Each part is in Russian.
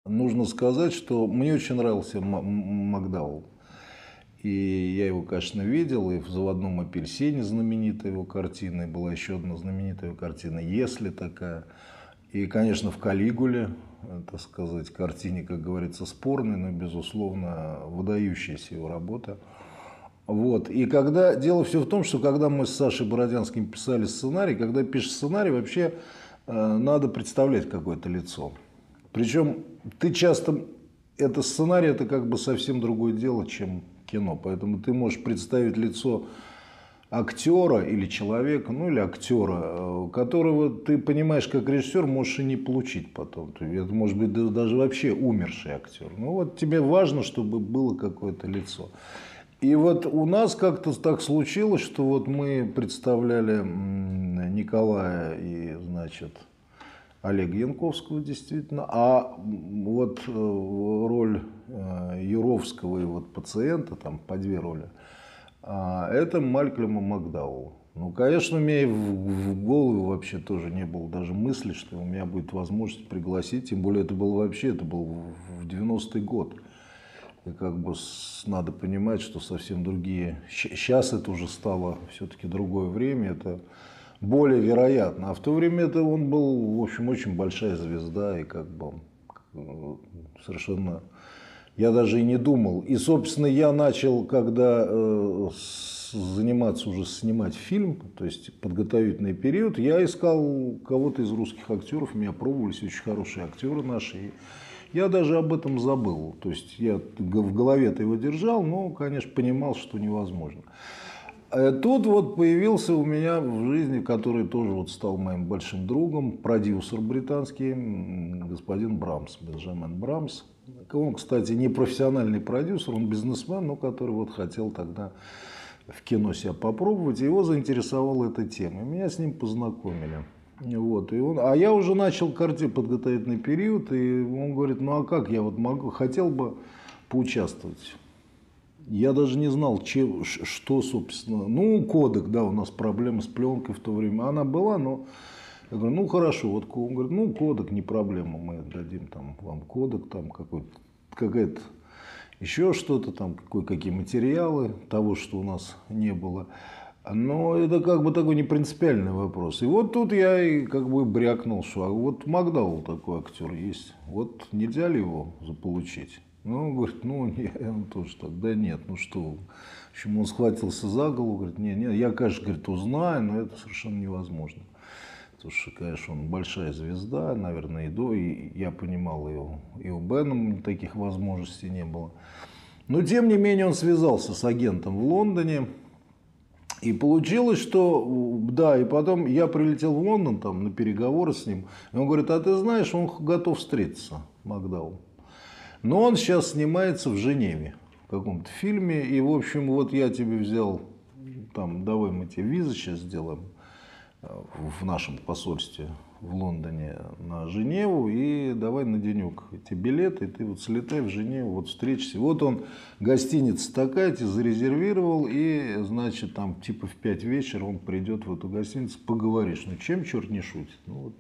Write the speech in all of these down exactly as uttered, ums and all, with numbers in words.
Нужно сказать, что мне очень нравился Ма- М- Макдауэлл. И я его, конечно, видел, и в «Заводном апельсине» знаменитая его картина, и была еще одна знаменитая его картина «Если» такая. И, конечно, в «Калигуле», э, так сказать, картине, как говорится, спорной, но, безусловно, выдающаяся его работа. Вот. И когда дело все в том, что когда мы с Сашей Бородянским писали сценарий, когда пишешь сценарий, вообще э, надо представлять какое-то лицо. Причем ты часто, это сценарий, это как бы совсем другое дело, чем кино. Поэтому ты можешь представить лицо актера или человека, ну или актера, э, которого ты понимаешь как режиссер, можешь и не получить потом. То есть это может быть да- даже вообще умерший актер. Ну вот тебе важно, чтобы было какое-то лицо. И вот у нас как-то так случилось, что вот мы представляли м, Николая и, значит, Олега Янковского, действительно, а м, вот э, роль э, Юровского и вот пациента, там по две роли, а, это Малькольма Макдауэлла. Ну, конечно, у меня и в, в голову вообще тоже не было даже мысли, что у меня будет возможность пригласить, тем более это был вообще, это был в в девяностый год. И как бы с- надо понимать, что совсем другие... Сейчас это уже стало все-таки другое время, это более вероятно. А в то время это он был, в общем, очень большая звезда и как бы э, совершенно... Я даже и не думал. И, собственно, я начал, когда э, с- заниматься уже снимать фильм, то есть подготовительный период, я искал кого-то из русских актеров, меня пробовались очень хорошие актеры наши. И я даже об этом забыл. То есть я в голове-то его держал, но, конечно, понимал, что невозможно. Э, Тут вот появился у меня в жизни, который тоже вот стал моим большим другом, продюсер британский, м, господин Брамс, Бенджамин Брамс. Он, кстати, не профессиональный продюсер, он бизнесмен, но который вот хотел тогда в кино себя попробовать. И его заинтересовала эта тема. И меня с ним познакомили. Вот, и он, а я уже начал карте подготовительный период, и он говорит, ну а как я вот могу, хотел бы поучаствовать. Я даже не знал, чем, что, собственно. Ну, кодек, да, у нас проблема с пленкой в то время. Она была, но я говорю, ну хорошо, вот он говорит, ну кодек не проблема, мы дадим там вам кодек, там какой-то, какая-то еще что-то, там кое-какие материалы того, что у нас не было. Но это как бы такой непринципиальный вопрос. И вот тут я и как бы брякнул, что а вот Макдауэлл такой актер есть. Вот нельзя ли его заполучить? Ну, он говорит, ну, не, он тоже так, да нет, ну что вы. В общем, он схватился за голову, говорит, нет, нет, я, конечно, говорит, узнаю, но это совершенно невозможно. Потому что, конечно, он большая звезда, наверное, и до, и я понимал, и у, и у Бена таких возможностей не было. Но, тем не менее, он связался с агентом в Лондоне, и получилось, что, да, и потом я прилетел в Лондон там, на переговоры с ним, и он говорит, а ты знаешь, он готов встретиться, Макдауэлл. Но он сейчас снимается в Женеве в каком-то фильме, и, в общем, вот я тебе взял, там, давай мы тебе визы сейчас сделаем э, в нашем посольстве в Лондоне на Женеву, и давай на денек эти билеты, и ты вот слетай в Женеву, вот встретишься. Вот он, гостиница такая, тебе зарезервировал, и, значит, там типа в пять вечера он придет в эту гостиницу, поговоришь. Ну, чем черт не шутит? Ну, вот.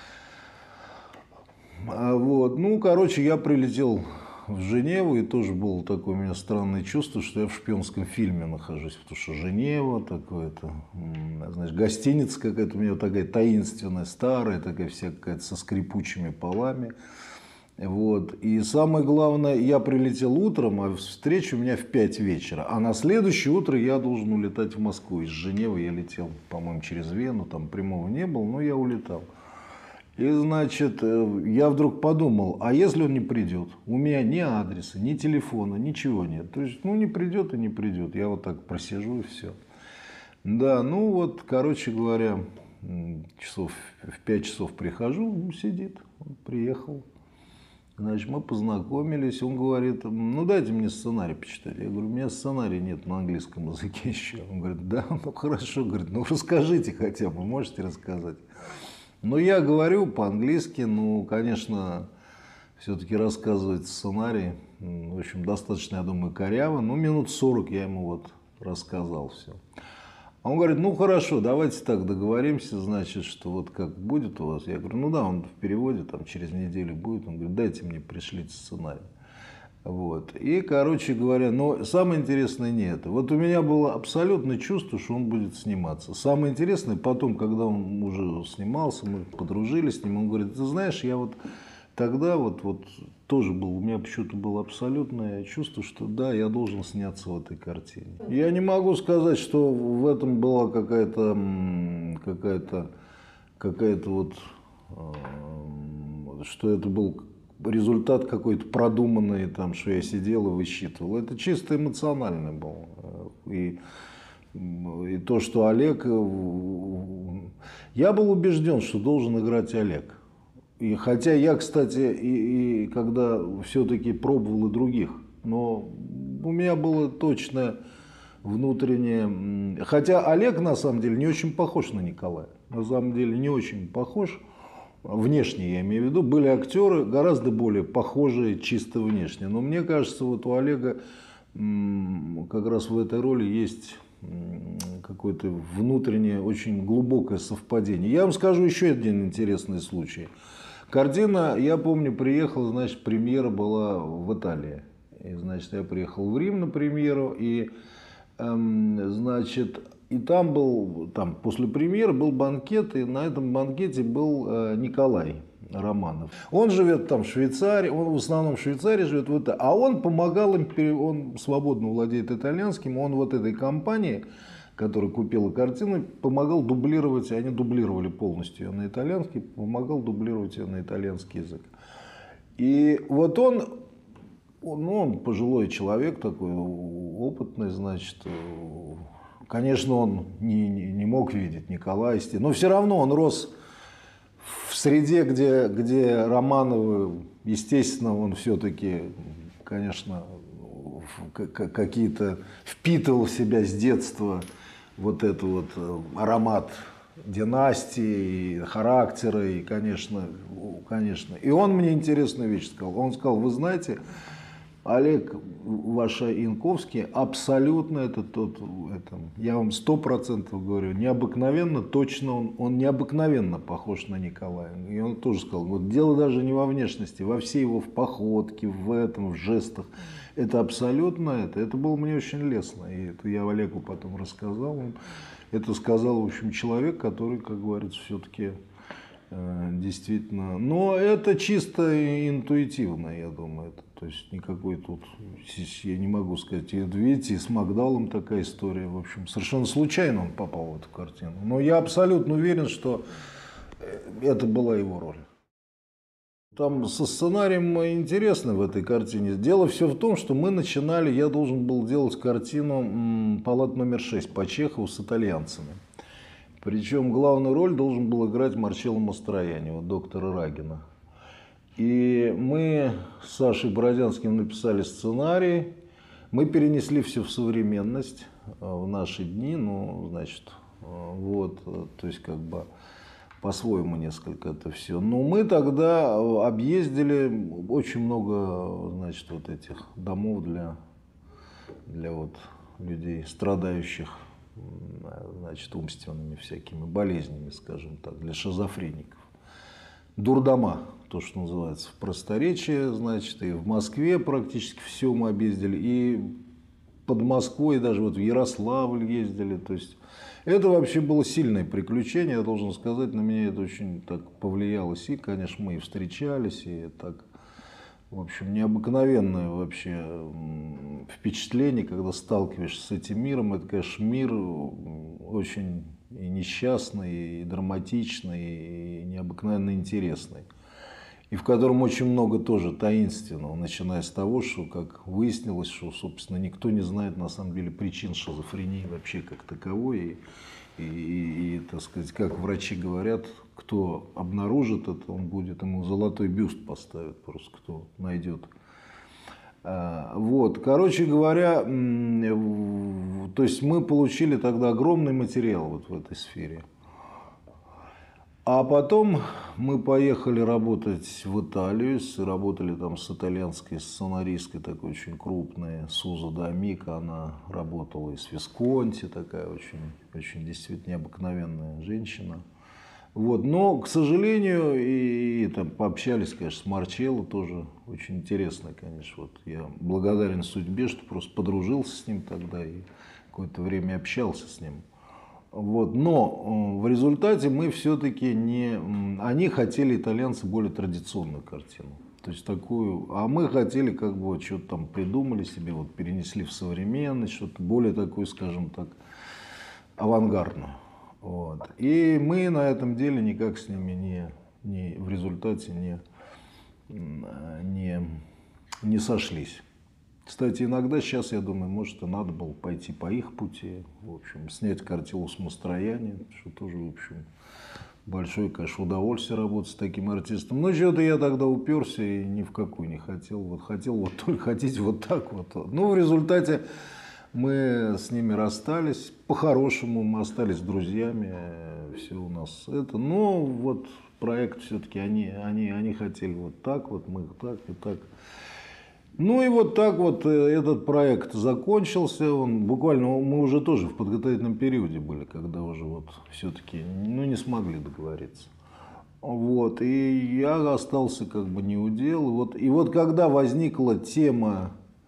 А вот, ну, короче, я прилетел в Женеву, и тоже было такое у меня странное чувство, что я в шпионском фильме нахожусь, потому что Женева, такое-то, знаешь, гостиница какая-то у меня такая таинственная, старая, такая вся какая-то со скрипучими полами. Вот. И самое главное, я прилетел утром, а встреча у меня в пять вечера. А на следующее утро я должен улетать в Москву. Из Женевы я летел, по-моему, через Вену, там прямого не было, но я улетал. И, значит, э, я вдруг подумал, а если он не придет? У меня ни адреса, ни телефона, ничего нет. То есть, ну, не придет и не придет. Я вот так просижу и все. Да, ну вот, короче говоря, м, часов в пять часов прихожу, он сидит, он приехал. Значит, мы познакомились, он говорит, ну дайте мне сценарий почитать. Я говорю, у меня сценария нет на английском языке еще. Он говорит, да, ну хорошо, говорит, ну расскажите хотя бы, можете рассказать. Ну, я говорю по-английски, ну, конечно, все-таки рассказывать сценарий, в общем, достаточно, я думаю, коряво. Ну, минут сорок я ему вот рассказал все. Он говорит, ну хорошо, давайте так договоримся, значит, что вот как будет у вас. Я говорю, ну да, он в переводе, там через неделю будет. Он говорит, дайте мне, пришлите сценарий. Вот. И, короче говоря, но самое интересное не это. Вот у меня было абсолютное чувство, что он будет сниматься. Самое интересное, потом, когда он уже снимался, мы подружились с ним, он говорит, ты знаешь, я вот тогда вот, вот тоже был, у меня почему-то было абсолютное чувство, что да, я должен сняться в этой картине. Я не могу сказать, что в этом была какая-то, какая-то, какая-то вот, что это был результат какой-то продуманный, там, что я сидел и высчитывал. Это чисто эмоционально было. И, и то, что Олег... Я был убежден, что должен играть Олег. И хотя я, кстати, и, и когда все-таки пробовал и других, но у меня было точно внутреннее... Хотя Олег, на самом деле, не очень похож на Николая. На самом деле, не очень похож. Внешне, я имею в виду, были актеры гораздо более похожие чисто внешне. Но мне кажется, вот у Олега как раз в этой роли есть какое-то внутреннее, очень глубокое совпадение. Я вам скажу еще один интересный случай. Картина, я помню, приехал, значит, премьера была в Италии. И, значит, я приехал в Рим на премьеру, и, эм, значит, и там был, там после премьеры был банкет, и на этом банкете был э, Николай Романов. Он живет там в Швейцарии, он в основном в Швейцарии живет, вот, а он помогал им, он свободно владеет итальянским, он вот этой компании, которая купила картину, помогал дублировать, они дублировали полностью ее на итальянский, помогал дублировать ее на итальянский язык. И вот он, он, ну, он пожилой человек такой, опытный, значит, конечно, он не, не, не мог видеть Николая, но все равно он рос в среде, где, где Романовы, естественно, он все-таки, конечно, какие-то впитывал в себя с детства вот этот вот аромат династии, характера, и, конечно, конечно. И он мне интересную вещь сказал. Он сказал, вы знаете, Олег Ваша-Янковский абсолютно это тот, это, я вам сто процентов говорю, необыкновенно, точно он, он необыкновенно похож на Николая. И он тоже сказал, вот дело даже не во внешности, во всей его в походке, в этом, в жестах. Это абсолютно это. Это было мне очень лестно. И это я Олегу потом рассказал. Он это сказал, в общем, человек, который, как говорится, все-таки э, действительно... Но это чисто интуитивно, я думаю. Это, то есть никакой тут... Я не могу сказать. И, видите, с Магдалом такая история. В общем, совершенно случайно он попал в эту картину. Но я абсолютно уверен, что это была его роль. Там со сценарием интересно в этой картине. Дело все в том, что мы начинали, я должен был делать картину «Палат номер шесть» по Чехову с итальянцами. Причем главную роль должен был играть Марчелло Мастроянни, вот доктора Рагина. И мы с Сашей Бородянским написали сценарий. Мы перенесли все в современность, в наши дни, ну, значит, вот, то есть как бы... по-своему несколько это все. Но мы тогда объездили очень много, значит, вот этих домов для, для вот людей, страдающих, значит, умственными всякими болезнями, скажем так, для шизофреников. Дурдома, то, что называется, в просторечии, значит, и в Москве практически все мы объездили, и под Москвой, даже вот в Ярославль ездили, то есть... Это вообще было сильное приключение, я должен сказать, на меня это очень так повлияло. И, конечно, мы и встречались, и так, в общем, необыкновенное вообще впечатление, когда сталкиваешься с этим миром. Это, конечно, мир очень и несчастный, и драматичный, и необыкновенно интересный. И в котором очень много тоже таинственного, начиная с того, что, как выяснилось, что, собственно, никто не знает, на самом деле, причин шизофрении вообще как таковой. И, и, и, так сказать, как врачи говорят, кто обнаружит это, он будет, ему золотой бюст поставят, просто кто найдет. Вот, короче говоря, то есть мы получили тогда огромный материал вот в этой сфере. А потом мы поехали работать в Италию, работали там с итальянской сценаристкой, такой очень крупной, Суза Дамика, она работала из Висконти, такая очень, очень действительно необыкновенная женщина. Вот. Но, к сожалению, и, и там пообщались, конечно, с Марчелло, тоже очень интересно, конечно. Вот я благодарен судьбе, что просто подружился с ним тогда и какое-то время общался с ним. Вот. Но в результате мы все-таки не... Они хотели, итальянцы, более традиционную картину. То есть такую... А мы хотели, как бы, вот, что-то там придумали себе, вот, перенесли в современность, что-то более такое, скажем так, авангардную. Вот. И мы на этом деле никак с ними не, не, в результате не, не, не сошлись. Кстати, иногда сейчас, я думаю, может, и надо было пойти по их пути, в общем, снять картину «Самостояние», что тоже, в общем, большое, конечно, удовольствие работать с таким артистом. Но что-то я тогда уперся и ни в какую не хотел. Вот хотел вот только хотеть вот так вот. Ну, в результате мы с ними расстались. По-хорошему мы остались друзьями. Все у нас это. Но вот проект все-таки они, они, они хотели вот так вот, мы так и так. Ну и вот так вот этот проект закончился. Он буквально, мы уже тоже в подготовительном периоде были, когда уже вот все-таки ну, не смогли договориться. Вот, и я остался как бы неудел. И вот, и вот когда возникла тема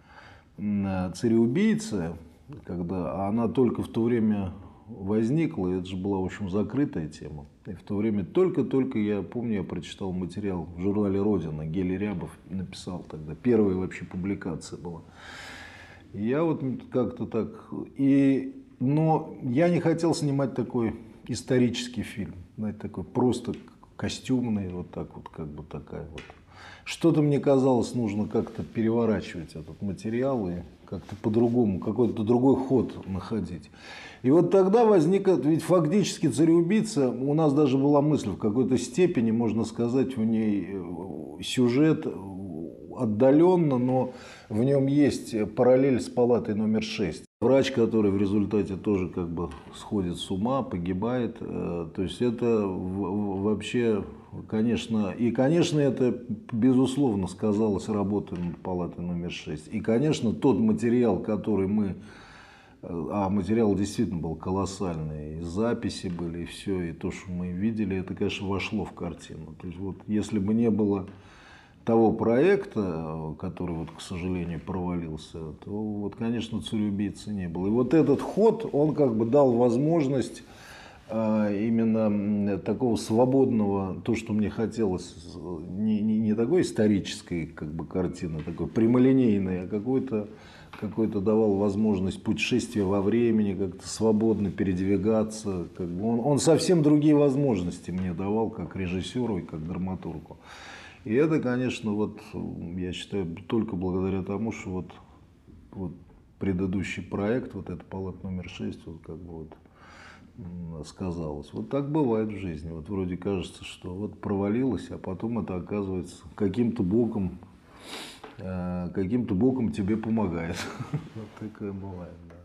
«Цареубийцы», когда она только в то время возникла, это же была, в общем, закрытая тема. И в то время только-только, я помню, я прочитал материал в журнале «Родина», Гели Рябов написал тогда, первая вообще публикация была. И я вот как-то так... И, но я не хотел снимать такой исторический фильм, знаете, такой просто костюмный, вот так вот, как бы такая вот. Что-то мне казалось, нужно как-то переворачивать этот материал и как-то по-другому, какой-то другой ход находить. И вот тогда возник, ведь фактически «Цареубийца», у нас даже была мысль, в какой-то степени, можно сказать, в ней сюжет отдаленно, но в нем есть параллель с палатой номер шесть. Врач, который в результате тоже как бы сходит с ума, погибает. То есть это вообще, конечно, и, конечно, это, безусловно, сказалось работой над палатой номер шесть. И, конечно, тот материал, который мы... А материал действительно был колоссальный, и записи были, и все, и то, что мы видели, это, конечно, вошло в картину. То есть вот, если бы не было того проекта, который, вот, к сожалению, провалился, то, вот, конечно, «Цареубийцы» не было. И вот этот ход, он как бы дал возможность а, именно такого свободного, то, что мне хотелось, не, не, не такой исторической как бы картины, такой прямолинейной, а какой-то какой-то давал возможность путешествия во времени, как-то свободно передвигаться. Как бы он, он совсем другие возможности мне давал, как режиссеру и как драматургу. И это, конечно, вот, я считаю, только благодаря тому, что вот, вот предыдущий проект, вот этот «Палата номер шесть», вот как бы вот сказалось. Вот так бывает в жизни. Вот вроде кажется, что вот провалилось, а потом это оказывается каким-то боком, каким-то боком тебе помогает. Вот такое бывает, да.